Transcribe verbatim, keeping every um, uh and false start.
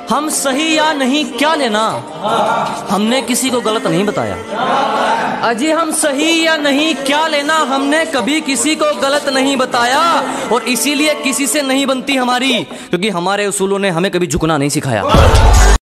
हम सही या नहीं क्या लेना, हमने किसी को गलत नहीं बताया। अजी हम सही या नहीं क्या लेना, हमने कभी किसी को गलत नहीं बताया। और इसीलिए किसी से नहीं बनती हमारी, क्योंकि हमारे उसूलों ने हमें कभी झुकना नहीं सिखाया।